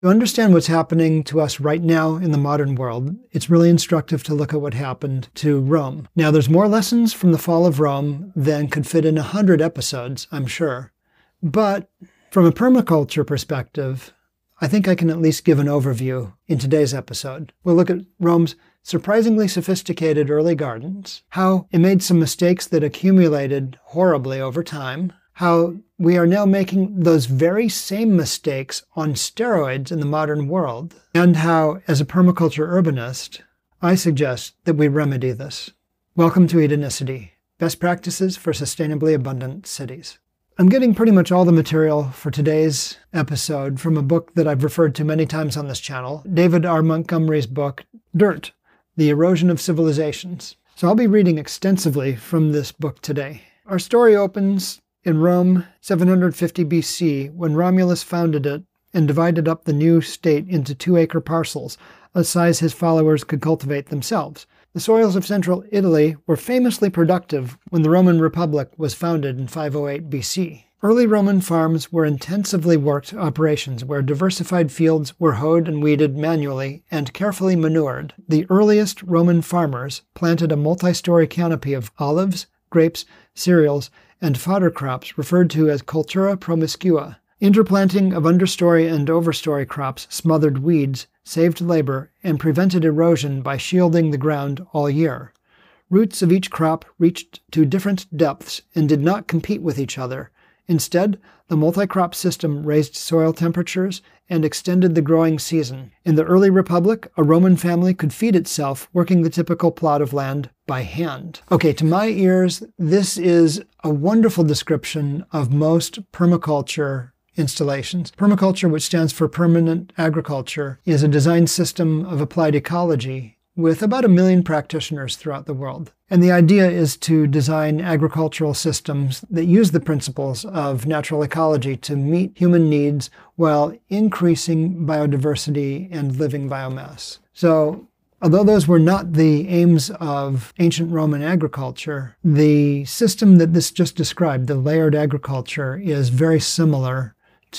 To understand what's happening to us right now in the modern world, it's really instructive to look at what happened to Rome. Now, there's more lessons from the fall of Rome than could fit in 100 episodes, I'm sure. But from a permaculture perspective, I think I can at least give an overview in today's episode. We'll look at Rome's surprisingly sophisticated early gardens, how it made some mistakes that accumulated horribly over time, how we are now making those very same mistakes on steroids in the modern world, and how, as a permaculture urbanist, I suggest that we remedy this. Welcome to Edonicity, Best Practices for Sustainably Abundant Cities. I'm getting pretty much all the material for today's episode from a book that I've referred to many times on this channel, David R. Montgomery's book, Dirt, The Erosion of Civilizations. So I'll be reading extensively from this book today. Our story opens in Rome, 750 BC, when Romulus founded it and divided up the new state into 2-acre parcels, a size his followers could cultivate themselves. The soils of central Italy were famously productive when the Roman Republic was founded in 508 BC. Early Roman farms were intensively worked operations where diversified fields were hoed and weeded manually and carefully manured. The earliest Roman farmers planted a multi-story canopy of olives, grapes, cereals, and fodder crops referred to as cultura promiscua. Interplanting of understory and overstory crops smothered weeds, saved labor, and prevented erosion by shielding the ground all year. Roots of each crop reached to different depths and did not compete with each other. Instead, the multi-crop system raised soil temperatures and extended the growing season. In the early republic, a Roman family could feed itself working the typical plot of land by hand. Okay, to my ears, this is a wonderful description of most permaculture installations. Permaculture, which stands for permanent agriculture, is a design system of applied ecology with about 1 million practitioners throughout the world. And the idea is to design agricultural systems that use the principles of natural ecology to meet human needs while increasing biodiversity and living biomass. So, although those were not the aims of ancient Roman agriculture, the system that this just described, the layered agriculture, is very similar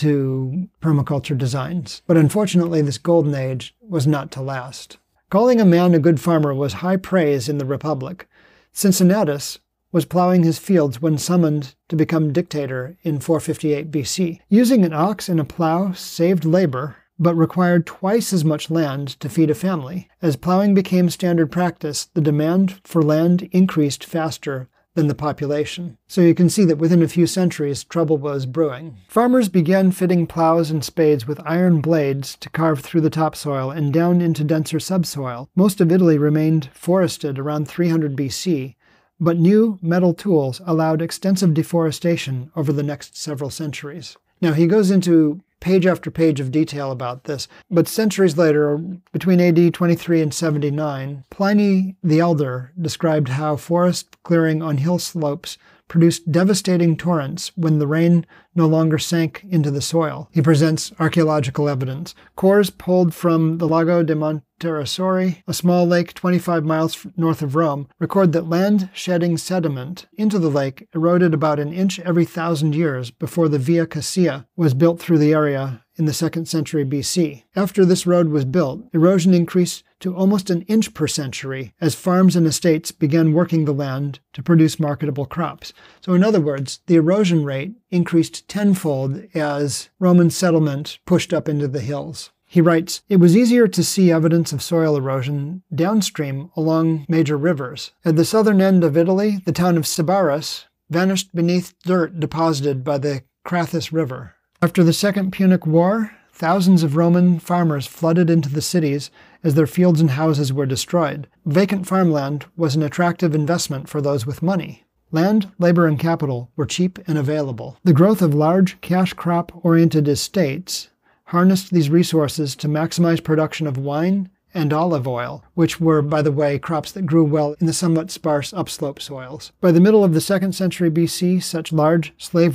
to permaculture designs. But unfortunately, this golden age was not to last. Calling a man a good farmer was high praise in the Republic. Cincinnatus was plowing his fields when summoned to become dictator in 458 BC. Using an ox and a plow saved labor, but required twice as much land to feed a family. As plowing became standard practice, the demand for land increased faster than the population. So you can see that within a few centuries, trouble was brewing. Farmers began fitting plows and spades with iron blades to carve through the topsoil and down into denser subsoil. Most of Italy remained forested around 300 BC, but new metal tools allowed extensive deforestation over the next several centuries. Now, he goes into page after page of detail about this, but centuries later, between AD 23 and 79, Pliny the Elder described how forest clearing on hill slopes produced devastating torrents when the rain no longer sank into the soil. He presents archaeological evidence. Cores pulled from the Lago de Monterasori, a small lake 25 miles north of Rome, record that land shedding sediment into the lake eroded about an inch every 1,000 years before the Via Cassia was built through the area in the 2nd century BC. After this road was built, erosion increased to almost an inch per century as farms and estates began working the land to produce marketable crops. So in other words, the erosion rate increased tenfold as Roman settlement pushed up into the hills. He writes, "It was easier to see evidence of soil erosion downstream along major rivers. At the southern end of Italy, the town of Sybaris vanished beneath dirt deposited by the Crathis River. After the Second Punic War, thousands of Roman farmers flooded into the cities as their fields and houses were destroyed. Vacant farmland was an attractive investment for those with money. Land, labor, and capital were cheap and available. The growth of large cash crop-oriented estates harnessed these resources to maximize production of wine and olive oil, which were, by the way, crops that grew well in the somewhat sparse upslope soils. By the middle of the 2nd century BC, such large slave-worked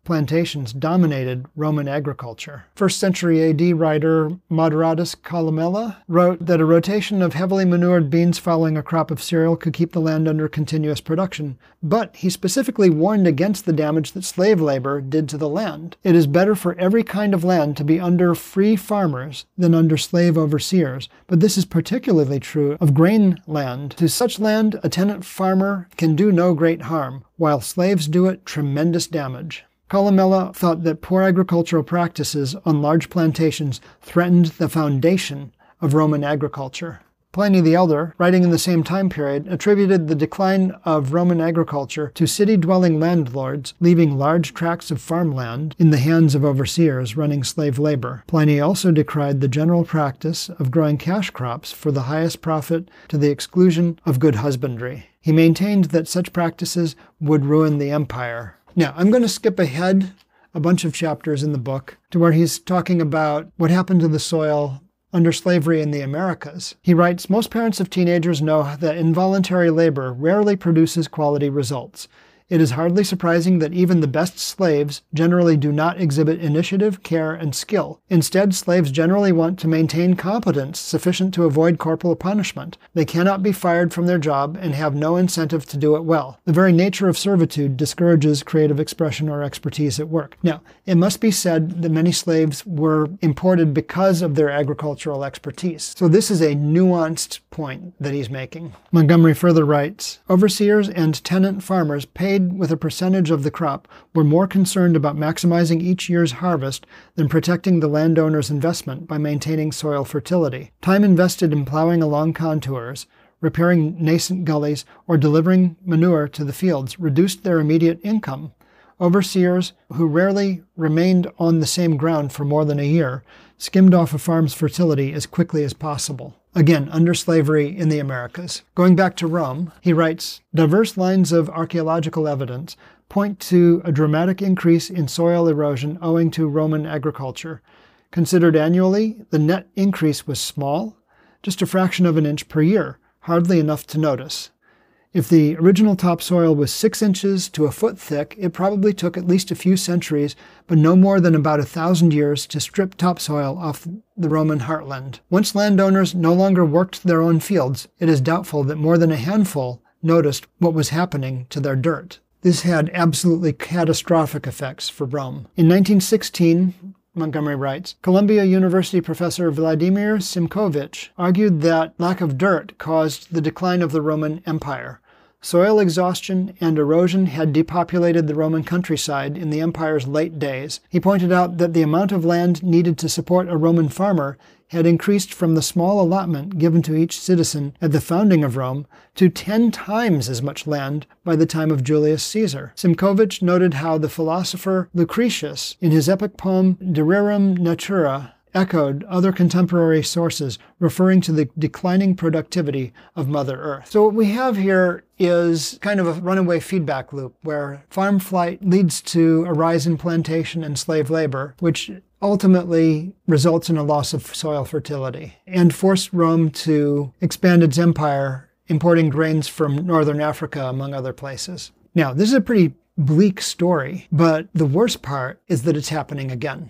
plantations dominated Roman agriculture. 1st century AD writer Moderatus Columella wrote that a rotation of heavily manured beans following a crop of cereal could keep the land under continuous production, but he specifically warned against the damage that slave labor did to the land. It is better for every kind of land to be under free farmers than under slave overseers, but this is particularly true of grain land. To such land, a tenant farmer can do no great harm, while slaves do it tremendous damage. Columella thought that poor agricultural practices on large plantations threatened the foundation of Roman agriculture. Pliny the Elder, writing in the same time period, attributed the decline of Roman agriculture to city-dwelling landlords leaving large tracts of farmland in the hands of overseers running slave labor. Pliny also decried the general practice of growing cash crops for the highest profit to the exclusion of good husbandry. He maintained that such practices would ruin the empire. Now, I'm going to skip ahead a bunch of chapters in the book to where he's talking about what happened to the soil under slavery in the Americas. He writes, "Most parents of teenagers know that involuntary labor rarely produces quality results. It is hardly surprising that even the best slaves generally do not exhibit initiative, care, and skill. Instead, slaves generally want to maintain competence sufficient to avoid corporal punishment. They cannot be fired from their job and have no incentive to do it well. The very nature of servitude discourages creative expression or expertise at work." Now, it must be said that many slaves were imported because of their agricultural expertise. So this is a nuanced point that he's making. Montgomery further writes, "Overseers and tenant farmers paid with a percentage of the crop were more concerned about maximizing each year's harvest than protecting the landowner's investment by maintaining soil fertility. Time invested in plowing along contours, repairing nascent gullies, or delivering manure to the fields reduced their immediate income. Overseers, who rarely remained on the same ground for more than a year, skimmed off a farm's fertility as quickly as possible." Again, under slavery in the Americas. Going back to Rome, he writes, "Diverse lines of archaeological evidence point to a dramatic increase in soil erosion owing to Roman agriculture. Considered annually, the net increase was small, just a fraction of an inch per year, hardly enough to notice. If the original topsoil was 6 inches to a foot thick, it probably took at least a few centuries, but no more than about 1,000 years to strip topsoil off the Roman heartland. Once landowners no longer worked their own fields, it is doubtful that more than a handful noticed what was happening to their dirt." This had absolutely catastrophic effects for Rome. In 1916, Montgomery writes, "Columbia University professor Vladimir Simkovich argued that lack of dirt caused the decline of the Roman Empire. Soil exhaustion and erosion had depopulated the Roman countryside in the empire's late days. He pointed out that the amount of land needed to support a Roman farmer had increased from the small allotment given to each citizen at the founding of Rome to 10 times as much land by the time of Julius Caesar." Simkovich noted how the philosopher Lucretius, in his epic poem De Rerum Natura, echoed other contemporary sources referring to the declining productivity of Mother Earth. So what we have here is kind of a runaway feedback loop where farm flight leads to a rise in plantation and slave labor, which ultimately results in a loss of soil fertility and forced Rome to expand its empire, importing grains from northern Africa, among other places. Now, this is a pretty bleak story, but the worst part is that it's happening again.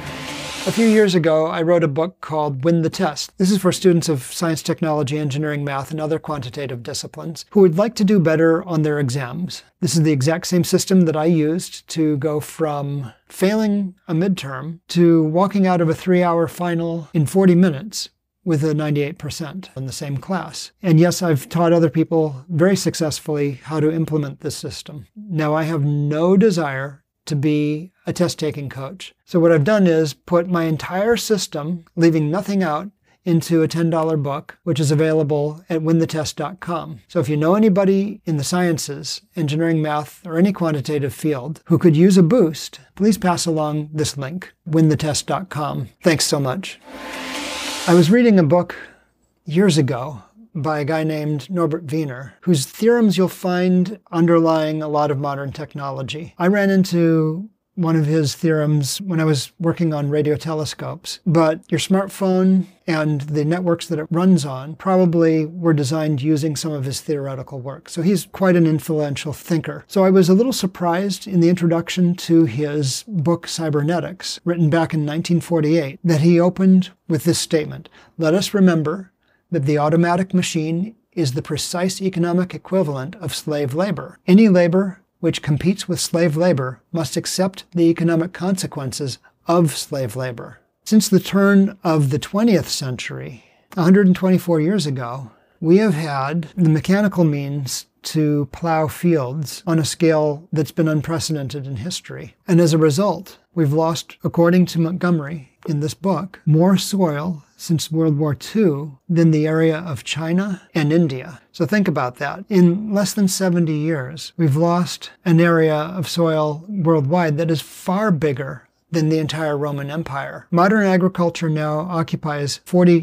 A few years ago, I wrote a book called Win the Test. This is for students of science, technology, engineering, math, and other quantitative disciplines who would like to do better on their exams. This is the exact same system that I used to go from failing a midterm to walking out of a 3-hour final in 40 minutes with a 98% in the same class. And yes, I've taught other people very successfully how to implement this system. Now, I have no desire to be a test-taking coach. So what I've done is put my entire system, leaving nothing out, into a $10 book, which is available at winthetest.com. So if you know anybody in the sciences, engineering, math, or any quantitative field who could use a boost, please pass along this link, winthetest.com. Thanks so much. I was reading a book years ago by a guy named Norbert Wiener, whose theorems you'll find underlying a lot of modern technology. I ran into one of his theorems when I was working on radio telescopes. But your smartphone and the networks that it runs on probably were designed using some of his theoretical work. So he's quite an influential thinker. So I was a little surprised in the introduction to his book Cybernetics, written back in 1948, that he opened with this statement: "Let us remember that the automatic machine is the precise economic equivalent of slave labor. Any labor which competes with slave labor must accept the economic consequences of slave labor." Since the turn of the 20th century, 124 years ago, we have had the mechanical means to plow fields on a scale that's been unprecedented in history. And as a result, we've lost, according to Montgomery in this book, more soil since World War II than the area of China and India. So think about that. In less than 70 years, we've lost an area of soil worldwide that is far bigger than the entire Roman Empire. Modern agriculture now occupies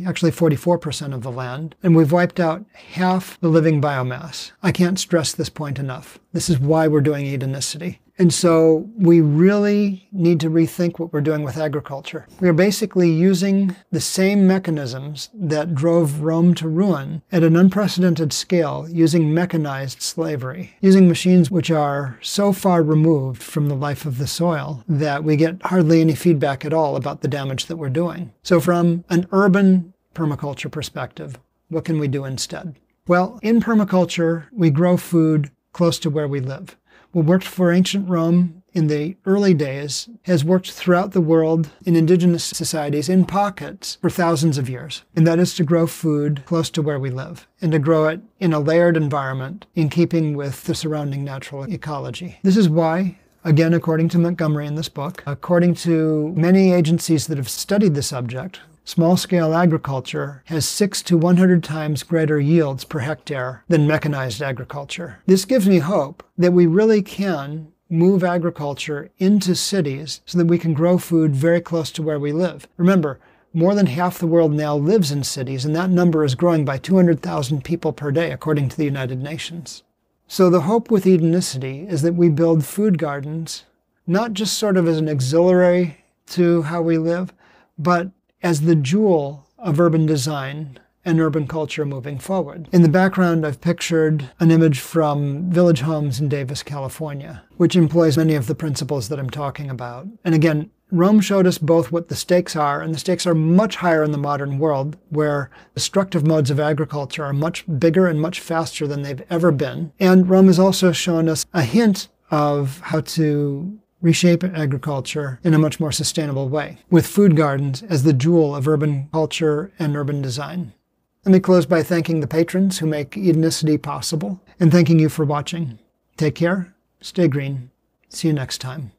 44% of the land, and we've wiped out half the living biomass. I can't stress this point enough. This is why we're doing hedonicity. And so we really need to rethink what we're doing with agriculture. We are basically using the same mechanisms that drove Rome to ruin at an unprecedented scale, using mechanized slavery, using machines which are so far removed from the life of the soil that we get hardly any feedback at all about the damage that we're doing. So from an urban permaculture perspective, what can we do instead? Well, in permaculture, we grow food close to where we live. What worked for ancient Rome in the early days has worked throughout the world in indigenous societies in pockets for thousands of years. And that is to grow food close to where we live and to grow it in a layered environment in keeping with the surrounding natural ecology. This is why, again, according to Montgomery in this book, according to many agencies that have studied the subject, small-scale agriculture has 6 to 100 times greater yields per hectare than mechanized agriculture. This gives me hope that we really can move agriculture into cities so that we can grow food very close to where we live. Remember, more than half the world now lives in cities, and that number is growing by 200,000 people per day, according to the United Nations. So the hope with hedonicity is that we build food gardens, not just sort of as an auxiliary to how we live, but as the jewel of urban design and urban culture moving forward. In the background, I've pictured an image from Village Homes in Davis, California, which employs many of the principles that I'm talking about. And again, Rome showed us both what the stakes are, and the stakes are much higher in the modern world, where destructive modes of agriculture are much bigger and much faster than they've ever been. And Rome has also shown us a hint of how to reshape agriculture in a much more sustainable way, with food gardens as the jewel of urban culture and urban design. Let me close by thanking the patrons who make hedonicity possible, and thanking you for watching. Take care, stay green, see you next time.